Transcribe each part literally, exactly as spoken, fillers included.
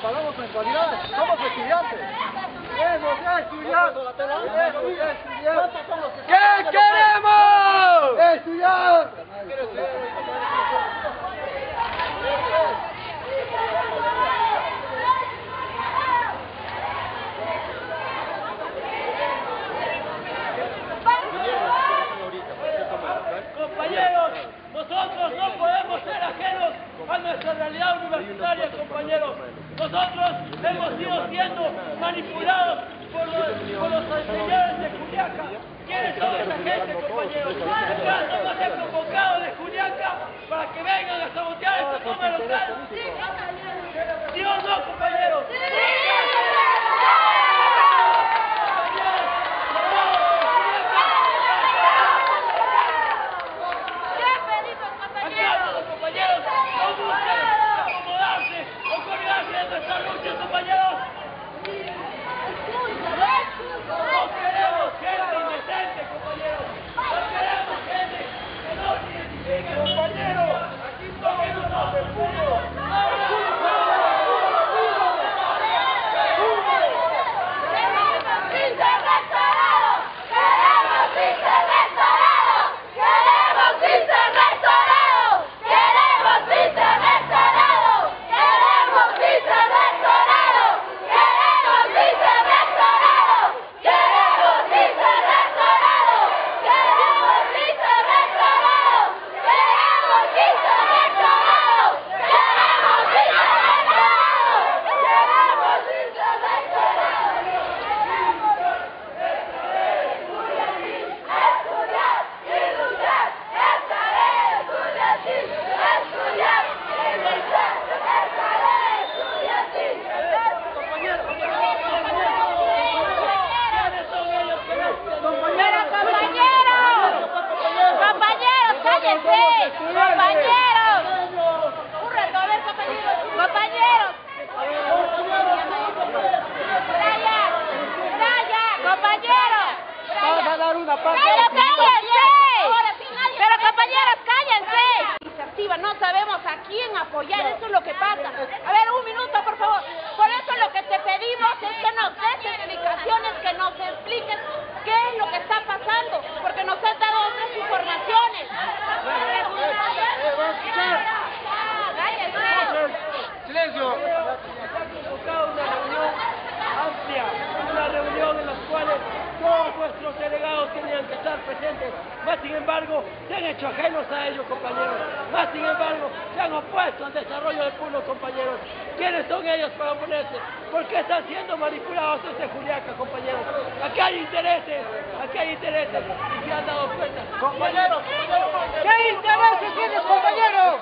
pagamos mensualidades, somos estudiantes. Queremos estudiar. ¿Qué queremos? ¡Estudiar! Compañeros, nosotros no podemos ser ajenos a nuestra realidad universitaria, compañeros. Nosotros hemos ido siendo manipulados por los, por los señores de Juliaca. ¿Quiénes son esa gente, compañeros? ¿Acaso no se han convocado de Juliaca para que vengan a sabotear esta toma local? ¿Sí o no, compañeros? No sabemos a quién apoyar, eso es lo que pasa. A ver, un minuto, por favor. Por eso lo que te pedimos es que nos des explicaciones, que nos expliques qué es lo que está pasando, porque nos has dado otras informaciones. ¡Silencio! Una reunión amplia, una reunión en la cual todos nuestros delegados tenían que estar presentes. Más sin embargo, se han hecho ajenos a ellos, compañeros. Más sin embargo, se han opuesto al desarrollo del pueblo, compañeros. ¿Quiénes son ellos para oponerse? ¿Por qué están siendo manipulados desde Juliaca, compañeros? Aquí hay intereses, aquí hay intereses, y se han dado cuenta. Compañeros, ¿Qué intereses tienes, compañero?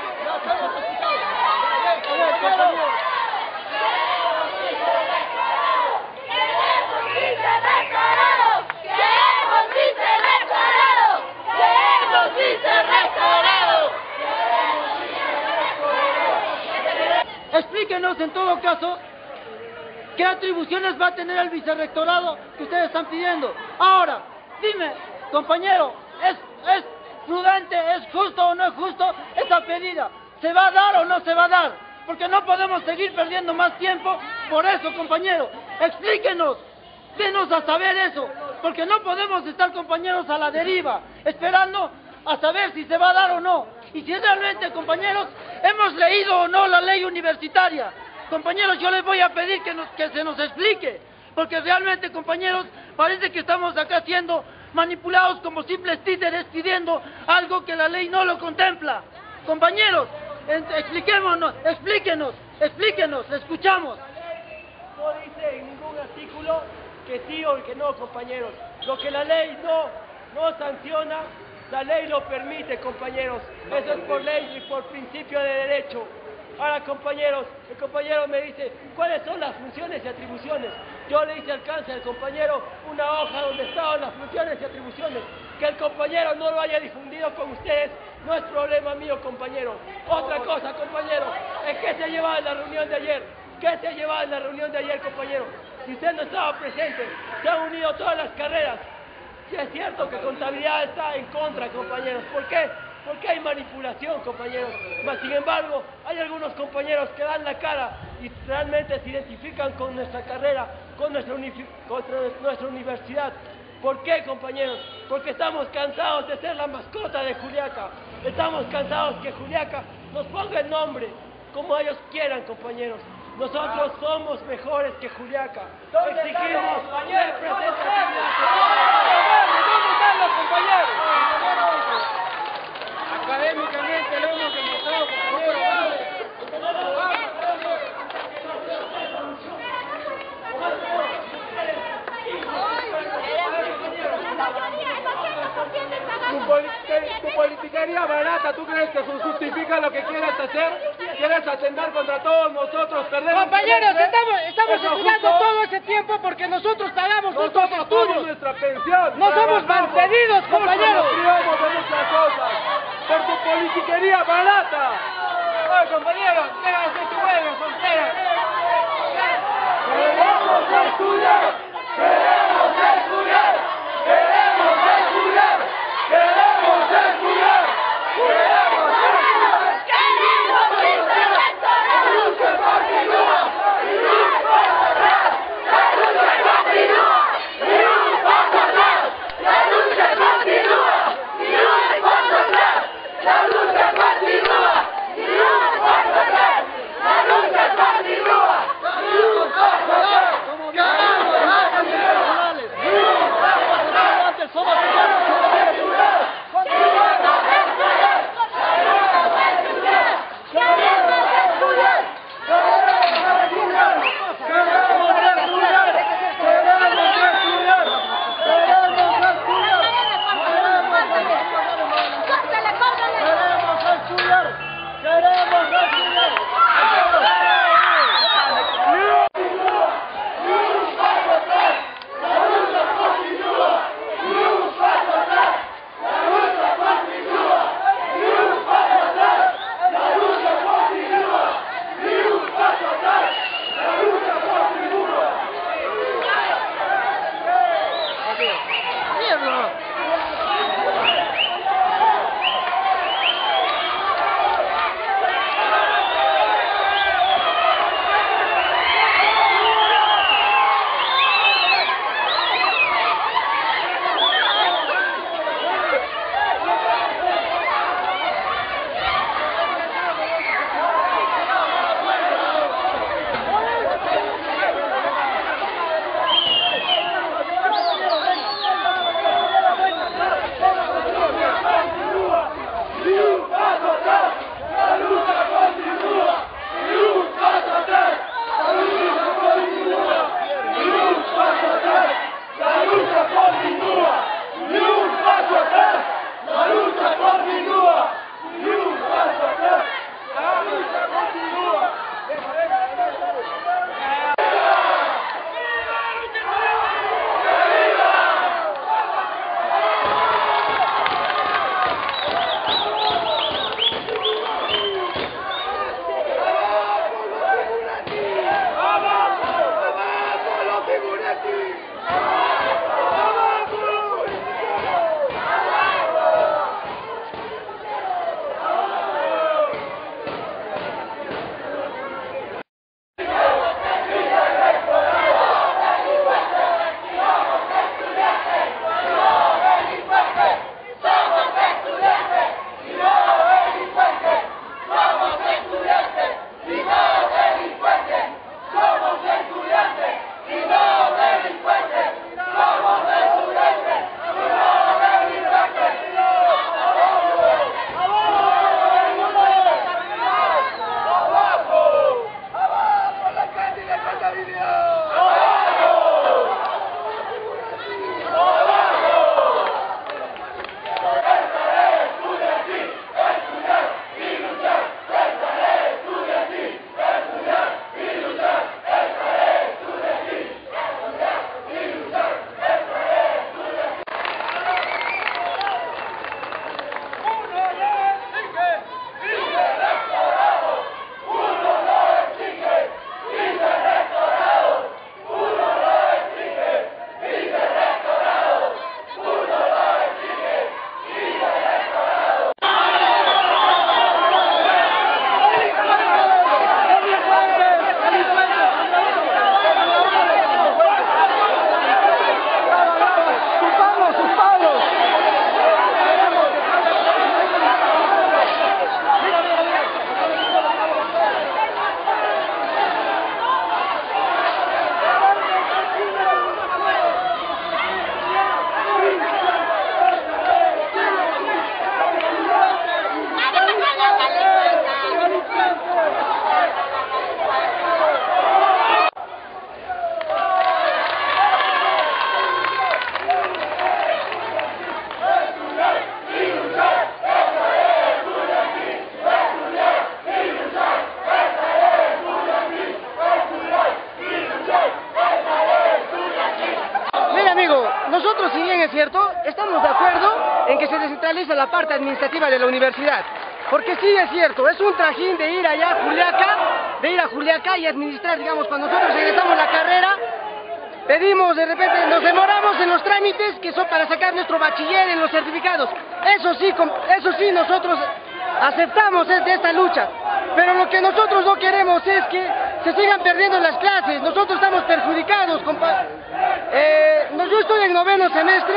Explíquenos en todo caso qué atribuciones va a tener el vicerrectorado que ustedes están pidiendo. Ahora, dime, compañero, ¿es, es prudente, es justo o no es justo esta pedida? ¿Se va a dar o no se va a dar? Porque no podemos seguir perdiendo más tiempo por eso, compañero. Explíquenos, denos a saber eso, porque no podemos estar, compañeros, a la deriva, esperando a saber si se va a dar o no. Y si realmente, compañeros, hemos leído o no la ley universitaria. Compañeros, yo les voy a pedir que, nos, que se nos explique, porque realmente, compañeros, parece que estamos acá siendo manipulados como simples títeres pidiendo algo que la ley no lo contempla. Compañeros, expliquémonos, explíquenos, explíquenos, escuchamos. No dice en ningún artículo que sí o que no, compañeros. Lo que la ley no, no sanciona, la ley lo permite, compañeros. Eso es por ley y por principio de derecho. Ahora, compañeros, el compañero me dice, ¿cuáles son las funciones y atribuciones? Yo le hice alcance al compañero una hoja donde estaban las funciones y atribuciones. Que el compañero no lo haya difundido con ustedes no es problema mío, compañero. Otra cosa, compañero, es que se llevaba en la reunión de ayer. ¿Qué se llevaba en la reunión de ayer, compañero? Si usted no estaba presente, se han unido todas las carreras. Si es cierto que contabilidad está en contra, compañeros. ¿Por qué? Porque hay manipulación, compañeros. Mas, sin embargo, hay algunos compañeros que dan la cara y realmente se identifican con nuestra carrera, con nuestra, unifi- con nuestra universidad. ¿Por qué, compañeros? Porque estamos cansados de ser la mascota de Juliaca. Estamos cansados que Juliaca nos ponga el nombre como ellos quieran, compañeros. Nosotros somos mejores que Juliaca. Exigimos representatividad. ¿Dónde están los compañeros? Académicamente lo hemos demostrado, compañeros. Tu, poli- tu politiquería barata, ¿tú crees que justifica lo que quieres hacer? ¿Quieres atentar contra todos nosotros? Perder Compañeros, ¿eh? estamos, estamos ¿Es lo estudiando justo? todo ese tiempo porque nosotros pagamos nuestros Nosotros pagamos estudios. nuestra pensión. No somos trabajamos, mantenidos, compañeros. Nos criamos de muchas cosas. Por tu politiquería barata. Oye, compañeros, déjense tu huelga, frontera. Queremos estudiar. Queremos estudiar. Queremos estudiar. Queremos estudiar. Queremos estudiar. La lucha continúa. Y no hay paso atrás. La lucha continúa. Y no hay paso atrás. La lucha continúa. Y no hay paso atrás. La lucha continúa. Y no hay paso atrás. La lucha continúa. es cierto, estamos de acuerdo en que se descentraliza la parte administrativa de la universidad. Porque sí es cierto, es un trajín de ir allá a Juliaca, de ir a Juliaca y administrar, digamos, cuando nosotros regresamos la carrera, pedimos, de repente, nos demoramos en los trámites que son para sacar nuestro bachiller en los certificados. Eso sí, eso sí nosotros aceptamos es de esta lucha. Pero lo que nosotros no queremos es que se sigan perdiendo las clases. Nosotros estamos perjudicados, compa. Eh, yo estoy en noveno semestre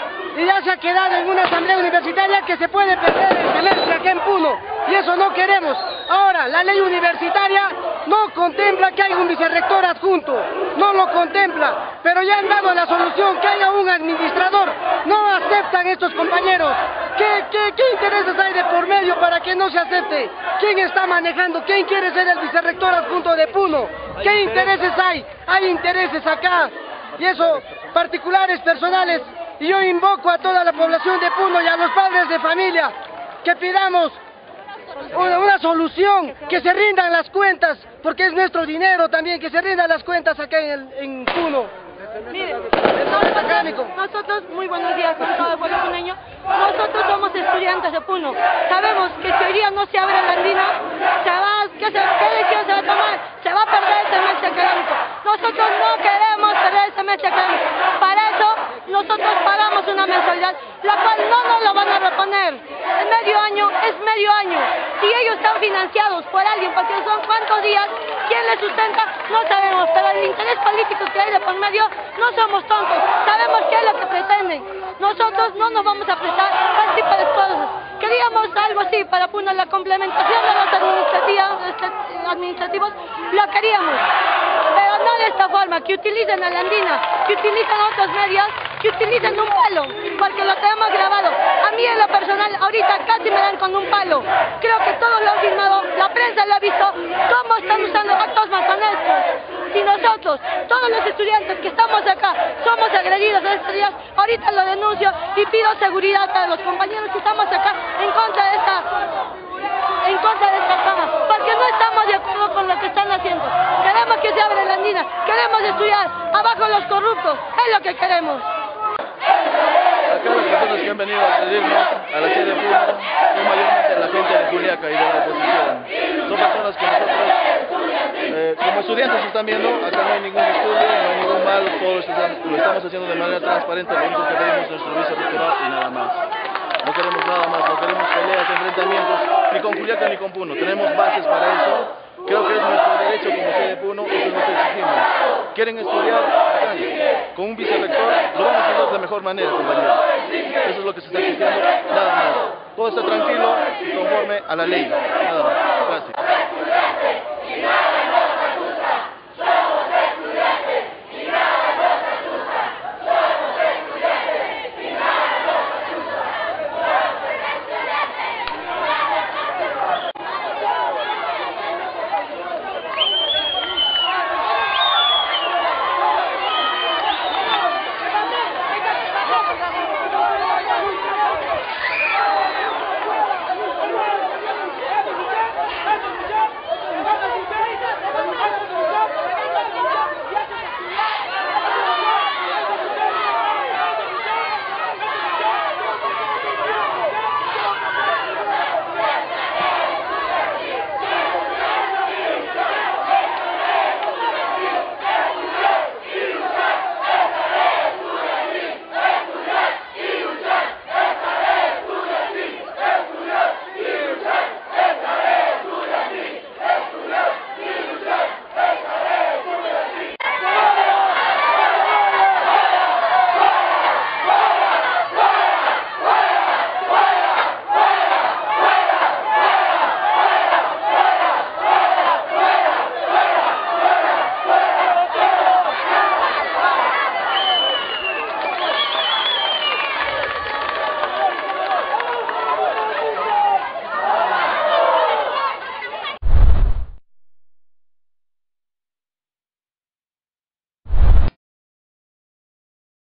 y ya se ha quedado en una asamblea universitaria que se puede perder el semestre acá en Puno. Y eso no queremos. Ahora, la ley universitaria no contempla que haya un vicerrector adjunto. No lo contempla. Pero ya han dado la solución que haya un administrador. No aceptan estos compañeros. ¿Qué, qué, qué intereses hay de por medio para que no se acepte? ¿Quién está manejando? ¿Quién quiere ser el vicerrector adjunto de Puno? ¿Qué intereses hay? Hay intereses acá. Y eso, particulares, personales. Y yo invoco a toda la población de Puno y a los padres de familia que pidamos una, una solución, que se rindan las cuentas, porque es nuestro dinero también, que se rindan las cuentas acá en, el, en Puno. Mire, nosotros, nosotros, muy buenos días con todo el pueblo puneño, nosotros somos estudiantes de Puno, sabemos que si hoy día no se abre la andina, se va, ¿qué, se, ¿qué decisión se va a tomar? Se va a perder el semestre académico. Nosotros no queremos perder el semestre académico, para eso nosotros pagamos una mensualidad, la cual no nos lo van a reponer. El medio año es medio año, si ellos están financiados por alguien, porque son cuántos días, quién les sustenta, no sabemos, pero el interés político que hay de por medio, no somos tontos, sabemos qué es lo que pretenden. Nosotros no nos vamos a prestar a este tipo de cosas. Queríamos algo así para Puno, la complementación de los administrativos, administrativos, lo queríamos, pero no de esta forma, que utilicen a la andina, que utilicen otros medios, que utilicen un palo, porque lo tenemos grabado. A mí en lo personal, ahorita casi me dan con un palo. Creo que todos lo han filmado, la prensa lo ha visto, cómo están usando actos masonescos. Si nosotros, todos los estudiantes que estamos acá, somos agredidos en estos días, ahorita lo denuncio y pido seguridad para los compañeros que estamos acá en contra de esta, en contra de esta cama, porque no estamos de acuerdo con lo que están haciendo. Queremos que se abra la andina, queremos estudiar, abajo los corruptos, es lo que queremos. Acá las personas que han venido a agredirnos a la sede de Puno son mayormente la gente de Juliaca y de la oposición. Son personas que nosotros, eh, como estudiantes están viendo, acá no hay ningún disturbio, no hay ningún mal, todo esto lo estamos haciendo de manera transparente, lo único que pedimos es nuestro vicerrectorado y nada más. No queremos nada más, no queremos peleas, enfrentamientos, ni con Juliaca ni con Puno. Tenemos bases para eso. Creo que es nuestro derecho como sede de Puno, eso es lo que exigimos. ¿Quieren estudiar? Acá, con un vicerrector, lo vamos a hacer de la mejor manera, compañeros. Eso es lo que se está exigiendo, nada más. Todo está tranquilo y conforme a la ley, nada más. Gracias.